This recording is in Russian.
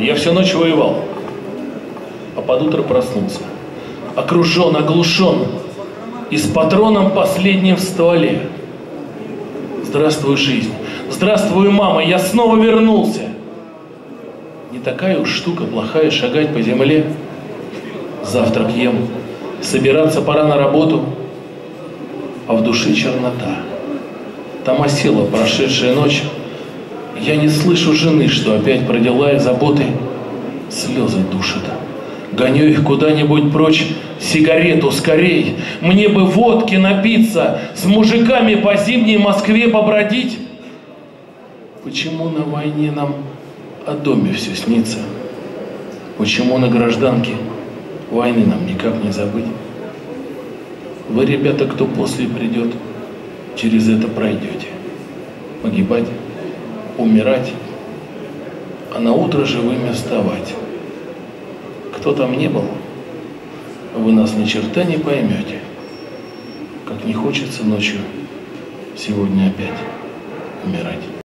Я всю ночь воевал, а под утро проснулся. Окружен, оглушен и с патроном последним в стволе. Здравствуй, жизнь! Здравствуй, мама! Я снова вернулся! Не такая уж штука плохая шагать по земле. Завтрак ем, собираться пора на работу, а в душе чернота. Там осела прошедшая ночь. Я не слышу жены, что опять продела и заботы. Слезы душат. Гоню их куда-нибудь прочь, сигарету скорей. Мне бы водки напиться, с мужиками по зимней Москве побродить. Почему на войне нам о доме все снится? Почему на гражданке войны нам никак не забыть? Вы, ребята, кто после придет, через это пройдете. Погибать, умирать, а на утро живыми вставать. Кто там не был, вы нас ни черта не поймете. Как не хочется ночью сегодня опять умирать.